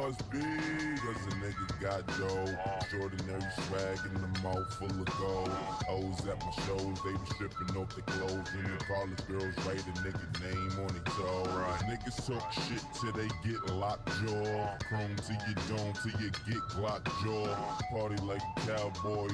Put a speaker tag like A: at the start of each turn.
A: must be, cause a nigga got dough. Extraordinary swag in the mouth full of gold. Hoes at my shows, they be stripping off their clothes. And the college girls write a nigga name on their toe. Niggas talk shit till they get locked jaw. Chrome to your dome till you get Glock jaw. Party like a cowboy.